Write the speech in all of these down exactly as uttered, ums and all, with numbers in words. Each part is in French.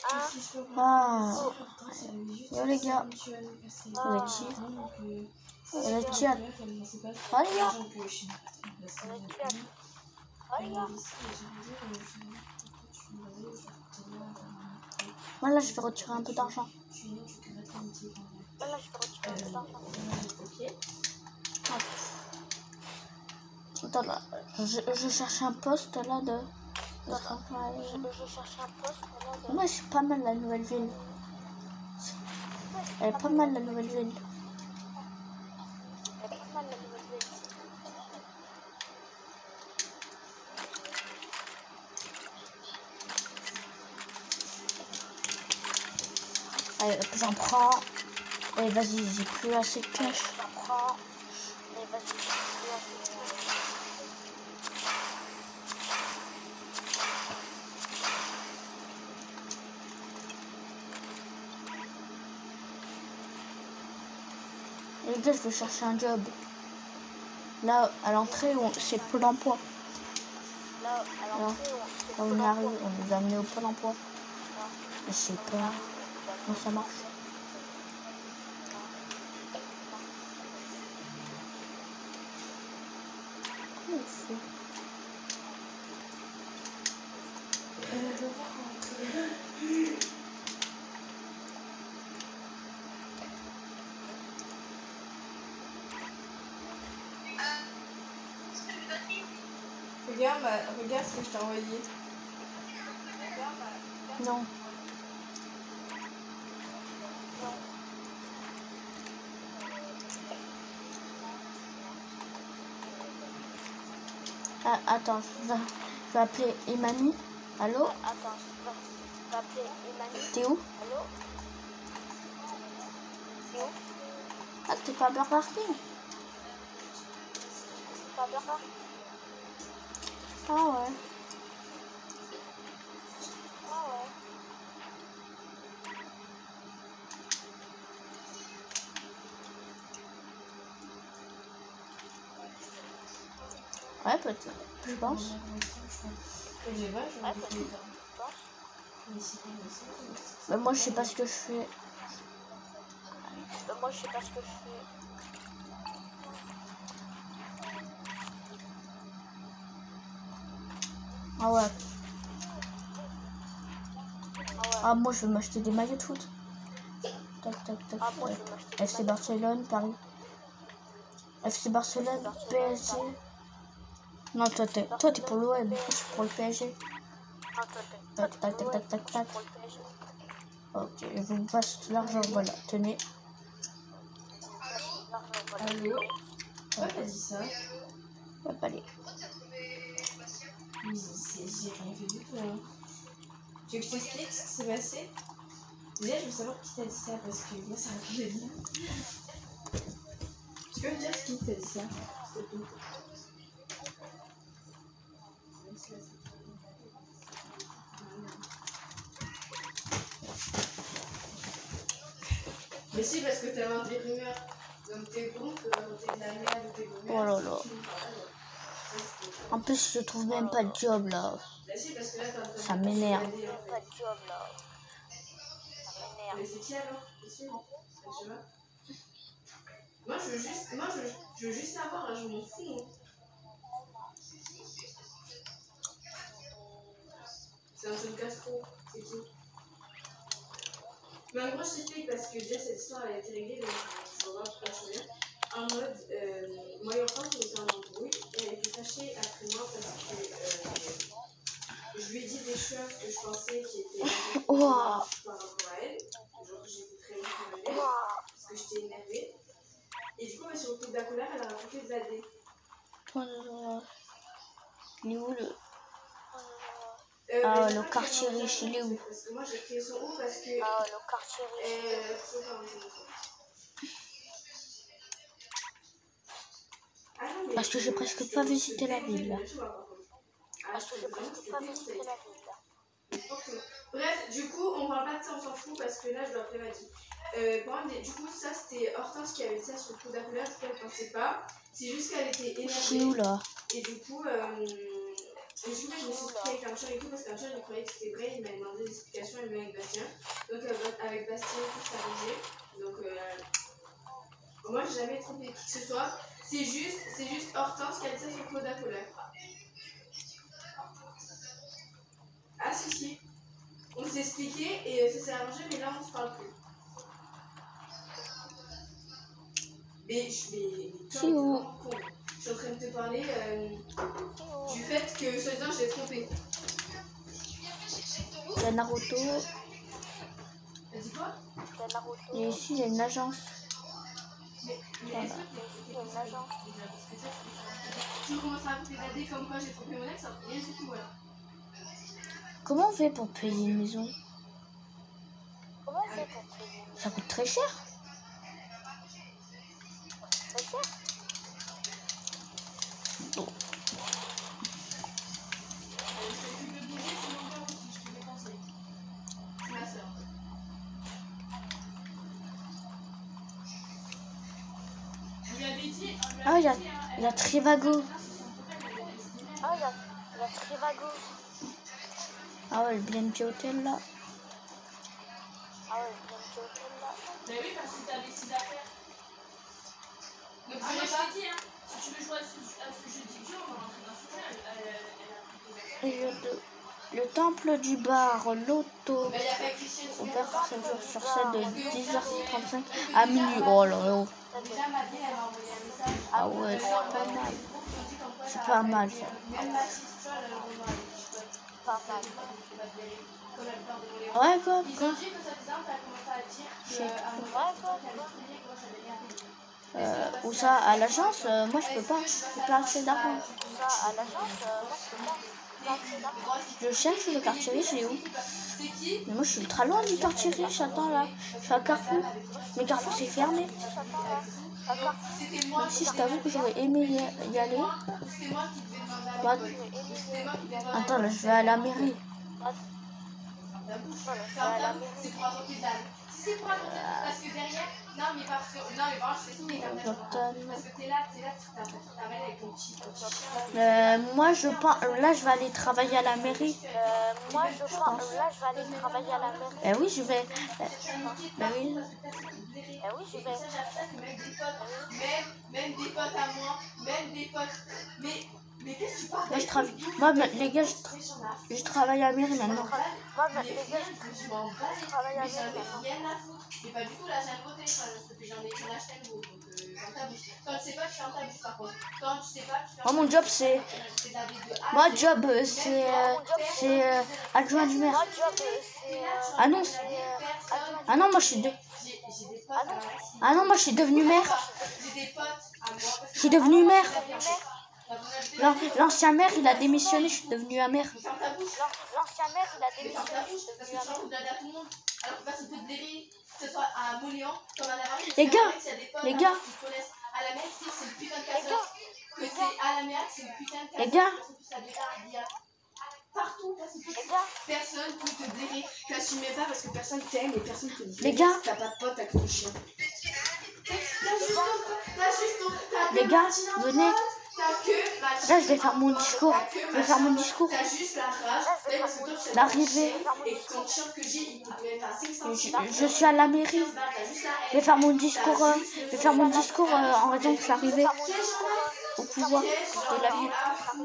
Ah, yo les gars, vous êtes qui? Vous êtes qui? Ah les gars, moi là je vais retirer un peu d'argent. Voilà, je vais retirer un peu d'argent. Attends là, je, je cherche un poste là de... de travail. Je, je cherche un poste là de... Moi c'est pas mal la nouvelle ville. Elle est pas mal la nouvelle ville. Elle est pas mal la nouvelle ville. Allez, j'en prends. Et vas-y, j'ai plus assez de cash. J'en prends. Et vas-y, j'ai plus assez de cash. Les gars, je veux chercher un job. Là, à l'entrée, c'est Pôle emploi. Là, à l'entrée, on arrive, on nous a amené au Pôle emploi. Je sais pas comment ça marche. Comment on fait? Regarde, bah, regarde ce que je t'ai envoyé. Non. Ah, attends, je vais, je vais appeler Imani. Allô? Attends, je vais appeler Imani. T'es où? Allô? T'es où? Ah, t'es pas à Burger King? T'es pas à Burger King? Ah ouais. Ah ouais. Ouais, peut-être, je pense. Ouais, peut-être. Mais moi, je sais pas ce que je fais. Mais moi, je sais pas ce que je fais. Ah ouais. Ah, moi, je veux m'acheter des maillots de foot. Tac, tac, tac. Ah, moi, je F C Barcelone, Paris. F C Barcelone, P S G. Non, toi, t'es toi, t'es pour l'O M. Moi, je suis pour le P S G. Tac, tac, tac, tac, tac, tac. Ok, je vous passe l'argent, voilà, tenez. Allô? Pourquoi t'as dit ça? Ouais, allez. Mais j'ai rien fait du tout. Hein. Tu veux que je t'explique ce qui s'est passé? Déjà, je veux savoir qui t'a dit ça parce que moi, ça m'a fait dire. Tu peux me dire ce qui t'a dit ça? S'il te plaît. Mais si, parce que t'as inventé des rumeurs. Donc t'es con que t'es de la merde ou t'es de Oh là là. En plus, je trouve même pas de job là. Ça m'énerve. Pas de job là. Ça m'énerve. Mais c'est qui alors? C'est sûr? Je sais pas. Moi, je veux juste, moi, je, je veux juste savoir, hein, je m'en fous. Hein. C'est un jeu de gastro. C'est qui? Mais en gros, je t'explique parce que déjà, cette histoire elle a été réglée, donc je vais voir pourquoi je reviens. En mode, euh, moi et enfant, on était en embrouille et elle était fâchée après moi parce que euh, je lui ai dit des choses que je pensais qui étaient Oh. par rapport à elle. Genre, j'étais très énervée parce que j'étais énervée. Et du coup, bah, sur le coup de la colère, elle a raconté de la dé. Oh là là. Il est où le... Euh, ah, le quartier riche, il est où? Parce que moi, j'ai créé son haut parce que... Ah, le quartier riche. Euh, Parce que j'ai presque pas visité la ville là. Parce que j'ai presque pas visité la ville là. Bref, du coup, on parle pas de ça, on s'en fout parce que là, je dois appeler ma vie. Euh, par contre, du coup, ça c'était Hortense qui avait dit ça sur le coup d'accolage, du coup, elle pensait pas. C'est juste qu'elle était énervée. C'est où là? Et du coup, euh, Et du coup, je me suis expliqué avec Armstrong et tout, parce qu'Armstrong, il croyait que c'était vrai, il m'a demandé des explications, et même avec Bastien. Donc, euh, avec Bastien, tout s'est arrangé. Donc, euh, moi, j'ai jamais trompé qui que ce soit. C'est juste, c'est juste Hortense qui a dit ça sur Claude Apollo. Ah, si, si. On s'est expliqué et euh, ça s'est arrangé, mais là, on se parle plus. Mais je mais, mais toi, t'es vraiment con. Je suis en train de te parler euh, du fait que, soi-disant, je l'ai trompé. Il y a Naruto. T'as dit quoi? Et ici, il y a une agence. Mais, mais Voilà. est-ce que il y a une agence? Tu commences à raconter la dé comme quoi j'ai trompé mon ex, ça rien du tout, alors. Comment on fait pour payer une maison? Comment on fait pour payer? Ça coûte très cher. Très cher. Bon. Ah, il y a, il y a Trivago. Ah, il y a, il y a Trivago. Ah ouais, le B N P Hotel là. Ah ouais, le B N P Hotel là. Mais oui, parce que t'as des six affaires. Donc, Ah, moi je t'ai dit, hein, si tu veux jouer à ce, à ce jeu d'idiot, on va rentrer dans ce jeu. Elle, elle, elle, elle a pris des affaires. Et le, le temple du bar, l'auto. Mais il y a pas Christian Ouvert sept jours sur sept de dix heures trente-cinq à minuit. Oh là là. Déjà, ma dé, elle m'a envoyé un message. Ah ouais, c'est pas mal. C'est pas mal ça. Même ma fille, tu vois, elle a envoyé Pas mal. comme elle parle de mon Léon. Ouais, quoi, Ils quoi. ont dit que ça faisait un peu, elle commençait à dire que Je- à mon Ouais, frère, quoi, qu'elle quoi. allait payer, que moi, j'avais rien payé. Euh, ou ça, à l'agence, euh, moi je peux pas. J'ai pas assez d'argent. Ça, à l'agence, euh, moi je peux pas. Pas assez d'argent. Je cherche le quartier riche, il est où? C'est qui? Mais moi je suis ultra loin du quartier riche. Attends là, je suis à Carrefour. Mais Carrefour c'est fermé. J'attends là. À Carrefour. C'était moi. Même si je t'avoue que j'aurais aimé y y aller. C'était moi qui devais demander à Bah, l'école. C'était moi qui devais demander à attends là, je vais à la mairie. la bouche. C'est pour apporter de l'âme. Si c'est pour apporter, parce que derrière, non mais parce que, non mais par contre, je sais qui est comme ça. Parce que t'es là, t'es là, tu t'amènes avec ton petit, ton petit chien. Euh, moi je pense, là je vais aller travailler à la mairie. Euh, moi je pense, là je vais aller travailler à la mairie. Eh oui, je vais. Eh, bah oui. Eh oui, je vais. Même des potes, même, même des potes à moi, même des potes. Mais, mais qu'est-ce que tu parles? Moi je travaille. Moi ma- les gars, je, tra- je travaille à la mairie maintenant. Moi, mais les gars, Je m'en bats les travaille à la mais j'en mairie ai rien à foutre. Mais pas du tout, là, j'ai un côté, parce que j'en ai rien acheté un nouveau. Donc, euh, dans ta bouche. Quand tu sais pas, tu fais en ta bouche par contre. Quand tu sais pas, tu fais en Moi mon job c'est. C'est ta vie de A à Moi Z. job euh, c'est euh, c'est euh, adjoint du maire. moi job, euh, c'est. euh, Ah non. c'est, euh, adjoint. Ah non, moi je suis de... J'ai j'ai des potes à moi. Ah non, moi je suis devenu maire. J'ai des potes à moi. parce que Je suis devenu maire. la première L'an- L'ancien maire il a démissionné, je suis devenu un maire. Ferme ta bouche. L'an- L'ancien maire, il a Mais ferme ta démissionné. bouche, parce que tu racontes de la à tout le monde. Alors que personne peut te blairer, que ce soit à Moléon, comme à la Marie. Les gars, les gars. Qui connaissent à la mer, c'est c'est le putain de cassos. Que c'est à la mer, c'est le putain de cassos. Les gars. Il y a partout, personne peut Les gars, Personne peut te blairer. T'assumais pas parce que personne t'aime et personne te blairer. Les gars. T'as pas de pote avec ton chien. T'as juste ton. T'as juste ton. t'as Les que gars, Martine en venez. pote, T'as que Martine Là je vais faire en mon pote, discours. t'as que Je vais faire mon discours. T'as juste la rage. T'as parce que toi, tu as D'arriver. et que ton chien que j'ai, il peut être à cinq cents Je, je suis à la mairie. Je vais faire mon discours. euh, je vais faire mon discours euh, en raison que je suis arrivé au pouvoir de la ville.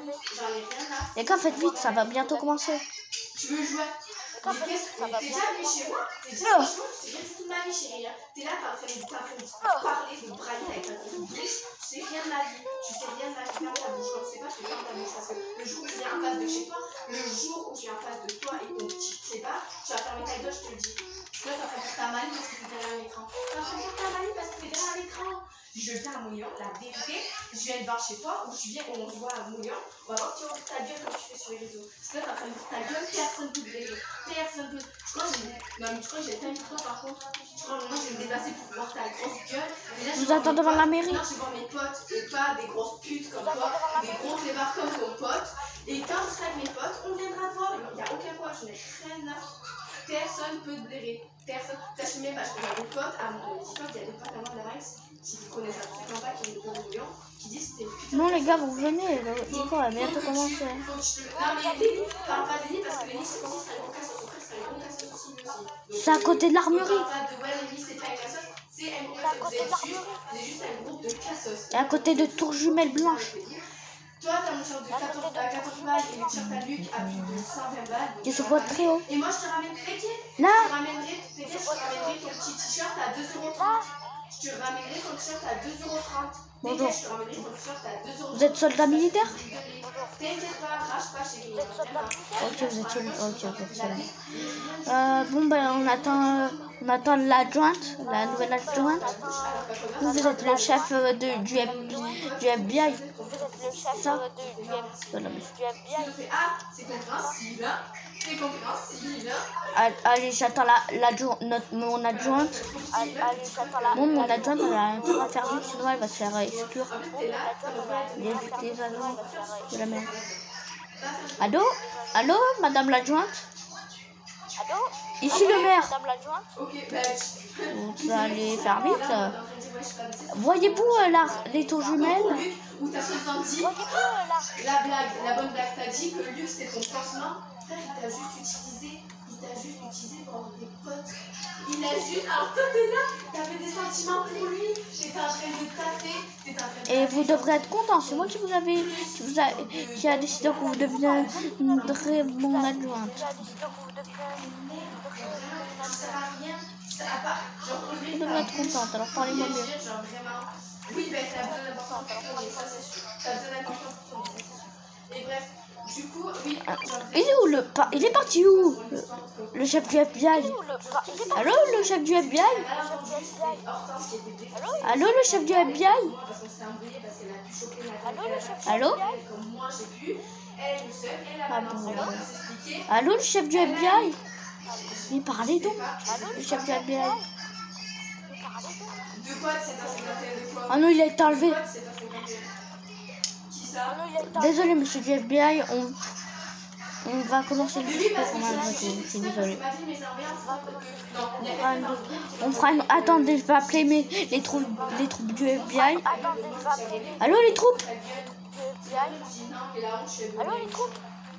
Les gars, faites vite, ça va bientôt commencer. Tu veux jouer? Mais qu'est-ce que t'es déjà venu chez moi? T'es déjà Oh. venu chez moi? C'est rien du tout de ma vie, chérie. hein. T'es là, t'as fait t'as fait parler, de brailler avec ta grosse bouche. Tu sais rien de ma vie. Tu sais rien de ma vie. Ferme ta bouche. Quand tu sais pas, tu fermes ta bouche. Parce que le jour où je viens en face de chez toi, le jour où je viens en face de toi et qu'on tu sais pas, tu vas fermer ta gueule, je te le dis. Là, t'as fait pour ta manie parce que t'es derrière l'écran. T'as fait pour ta manie parce que t'es derrière l'écran. Je viens à Moulin, la vérité, je viens de voir chez toi, ou je viens, on se voit à Moulin, on va voir si tu ouvres ta gueule comme tu fais sur les réseaux. Parce que là, t'es en train d'ouvrir ta gueule, personne ne peut te blairer. Personne ne peut. Je crois que j'ai. Non, mais tu crois que j'ai tellement de temps par contre. Je crois que moi, je vais me déplacer pour voir ta grosse gueule. Et là, Je vous attends devant la mairie. Non, je vais voir mes potes et pas des grosses putes comme toi, des gros clébards comme ton pote. Et quand je serai avec mes potes, on viendra te voir. Il n'y a aucun quoi, je n'ai rien à. personne peut te blairer. Personne. T'as même parce que j'ai des potes à mon TikTok, il y a des potes à moi de la Max qui connaissent absolument pas, qui ont des bouillons, qui disent que t'es putain. Non, les gars, vous venez. Le discours va bientôt commencer. Faut que tu te... Non, mais Lélie, parle pas de Lélie parce que Lélie, c'est aussi, c'est un gros cassos. Au fait, c'est un gros cassos aussi, lui aussi. C'est à côté de l'armurerie. On parle pas de ouais, Lélie, c'est pas un cassos, c'est un gros cassos. Vous êtes juste, vous êtes juste un groupe de cassos. Et à côté de Tour Jumelle Blanche. Toi, t'as mon t-shirt de quatorze, à quatorze balles et le t-shirt à Luc à plus de cent vingt balles. Qui se voit très haut. Et moi, je te ramène, t'inquiète. Je Là. te ramènerai, t'inquiète, je te ramènerai ton petit t-shirt à deux euros trente. Je te ramènerai ton t-shirt à deux euros trente. Bonjour. T'inquiète, je te ramènerai ton t-shirt à deux euros trente. Vous êtes soldat militaire? T'inquiète pas, rage pas, chérie. Ok, vous êtes soldat. Ok, ok, c'est bon. Euh, bon, ben, on attend, euh, on attend l'adjointe, la nouvelle adjointe. Vous, vous êtes le chef euh, de, du, F, du F B I. Vous êtes le chef Ça. euh, de, du, F- Voilà, mais- du F B I. Je fais, ah, c'est compréhensible, hein. C'est compréhensible, hein. Al- Allez, j'attends la, l'adjointe, notre, mon adjointe. Allez, allez, j'attends la... Bon, mon adjointe, elle a un truc à faire vite, sinon elle va se faire exclure. T'es là, Les, les agents de la mer. Allô? Allô, madame l'adjointe? Allô? Ici le maire. Madame l'adjointe? ok, bah, tu... Vous allez faire vite. Voyez-vous euh, la, les tours jumelles? Où t'as sous-entendu Voyez-vous euh, là? la blague, la bonne blague, t'as dit que Luc c'était ton pansement. Frère, il t'a juste utilisé, il t'a juste utilisé pour avoir des potes. Il a juste, alors toi t'es là, t'avais des sentiments pour lui, t'étais en train de taper, t'étais en train de Et vous devrez être content. C'est moi qui vous avez, qui vous a, qui a décidé que vous deviendrez mon adjointe. J'ai décidé que vous deviez... ça sert à rien, ça a pas, genre Vous devrez être contente. Alors parlez-moi mieux. genre vraiment, oui ben t'as besoin d'importance pour tourner, ça c'est sûr, t'as besoin d'importance pour tourner, ça c'est sûr. Et bref, du coup, oui, genre Il est où le pa- Il est parti où? Le, le chef du F B I. Où le... bah, il est pas... Allô, le chef du F B I? Hortense qui était blessée. Allô, le chef du F B I? Parce qu'on s'est embrouillé parce qu'elle a pu choper la Allô, le chef du Allô? F B I? comme moi j'ai pu, elle est seule, elle a Ah balancé, bon. on va s'expliquer. Allô, le chef du F B I? Mais parlez donc. Le chef du F B I. De quoi de sept heures cinquante et un de quoi Oh non, il a été enlevé. De quoi de sept heures cinquante et un Qui ça Non, il est en... Désolé, monsieur du F B I. On, on va commencer le Oui, discours parce quand que même. je Je suis je suis désolée. pas dit mes ambiances, non, il y a On fera une- On fera une... Attendez, je vais appeler mes... les, troupes... les troupes du F B I. Attendez, je vais appeler les Allô, les troupes? du F B I. Allô, les troupes?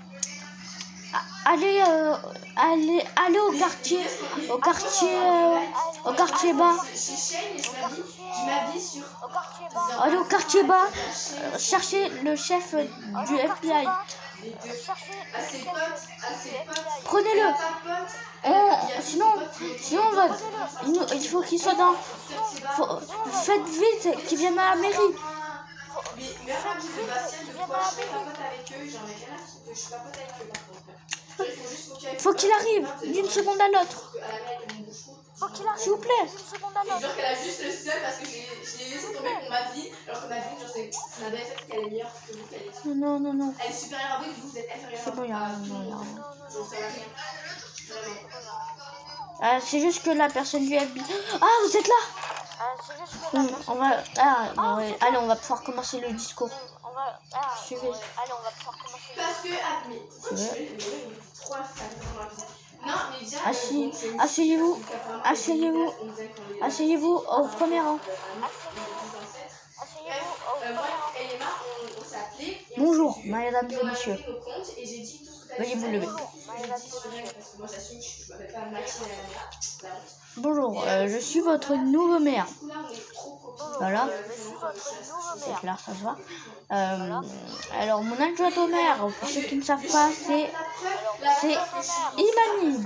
Allez, euh, allez, allez au quartier, au quartier, euh, au quartier bas. Chez Shane, je m'habille, je m'habille sur. Au quartier bas. Allez au quartier bas, euh, cherchez le chef euh, du F B I. Les deux. Cherchez À ses potes, à ses potes. Prenez-le. Elle a pas de potes. On, sinon, sinon on va, il, nous- il faut qu'il soit dans. Faut- faites vite, qu'il vienne à la mairie. Mais meilleur ami de Bastien, de quoi je fais papote avec eux, j'en ai rien à foutre, je suis papote avec eux par contre. Il faut juste faut qu'il aille- Faut qu'il arrive d'une seconde à l'autre, À la main avec mon bouchon. Faut qu'il arrive s'il vous plaît. une seconde à l'autre. Genre qu'elle a juste le seul parce que j'ai je l'ai laissé tomber pour Madeleine, alors que Madeleine, genre c'est c'est ma belle fait qu'elle est meilleure que vous, qu'elle est. Non, non, non. Elle est supérieure à vous, et vous êtes inférieure C'est bon, y a à rien, tout le y a monde. rien. Genre ça va rien. Vraiment. Ah, c'est juste que la personne du F B I. Ah, vous êtes là. Ah, c'est juste que Hum, là, on va. Ah, non, ouais. Allez, on va pouvoir commencer le discours. on va... Ah, Suivez. ouais. Allez, on va pouvoir commencer. Parce que, ah, mais pourquoi Ouais. tu veux mais oui, trois femmes dans la vie. Non, mais déjà. Assis- euh, bon, je- asseyez-vous. parce que apparemment, Asseyez-vous. on nous a quand on est- Asseyez-vous au premier rang. Asseyez-vous Bref, au euh, moi premier et Emma, on, on s'est appelés. et Bonjour, on s'est vu, mesdames et et on a messieurs. fait nos comptes, et j'ai dit tout ce que t'as Veuillez dit vous sur lever. elle, tout ce que j'ai dit sur elle, parce que moi j'assume que je m'appelle pas Mathilde à la la honte. Bonjour, euh, je suis votre nouveau maire. Du coup, là, on est trop copines. Voilà. Euh, Je suis votre nouveau C'est maire. clair, ça se voit. Euh, alors, mon adjointe au maire, pour ceux qui ne savent pas, c'est c'est Imani.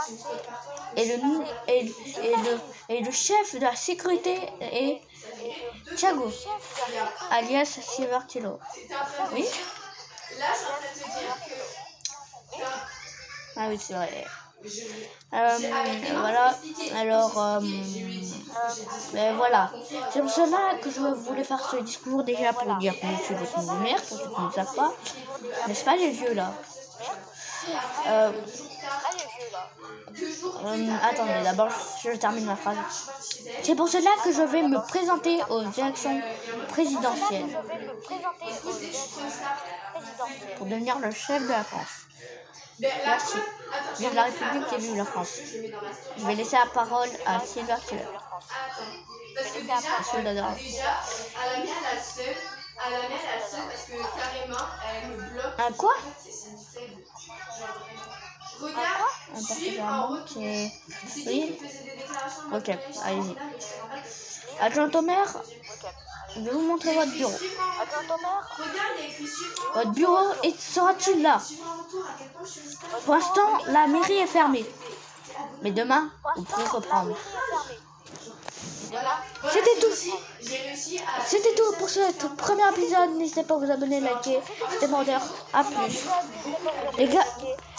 Et le, nou- et, et, le, et le chef de la sécurité est Thiago, alias Silver Kilo. T'es en train de Oui. dire- Là, je suis en train de te dire que. t'es en- Ah oui, c'est vrai. Je- Euh, j'ai- avec Emma, voilà, je t'ai expliqué, alors, je t'ai euh, expliqué, je lui ai dit tout ce que j'ai dit sur ben elle. voilà. C'est pour cela que je voulais faire ce discours déjà pour dire que je suis votre nouveau maire, pour ceux qui ne savent pas. N'est-ce pas les vieux là? Euh, Allez, vieux, là. Deux jours plus euh, tard, attendez, d'abord je termine ma phrase. je suis partie chez elle. C'est pour cela que je vais me présenter aux élections présidentielles Je vais me présenter aux élections présidentielles. pour devenir le chef de la France. Ben, la Merci. preuve, Attends, Vive la République et vive la France. je le mets dans ma story. Je vais laisser la parole à Silver Killer. Attends, parce que déjà, Soldat de euh, race. déjà, à la mienne, elle a le seum. À la mienne, elle a le seum parce que carrément, elle me bloque. Un quoi? En fait, c'est une faible. Genre, vraiment. Regarde, Un suis en particulièrement retour. qui est... C'est qui Oui. qui faisait des déclarations en Ok, mode, ouais, je suis allez-y. candidat, mais je te rappelle parce que- Adjoint au maire, Ok. je vais vous montrer votre bureau. Adjoint au maire. Regarde, il y a écrit suivant. Votre bureau est- sera-t-il là? Suivant en retour, à quel point je suis stable. Pour l'instant, la mairie est fermée. Mais demain, vous Pour pouvez l'instant, la reprendre. mairie est fermée. Voilà. Voilà, C'était j'ai tout. réussi- J'ai réussi à. C'était tout pour ce premier épisode. N'hésitez pas à vous abonner, liker, demander. À plus. Les gars,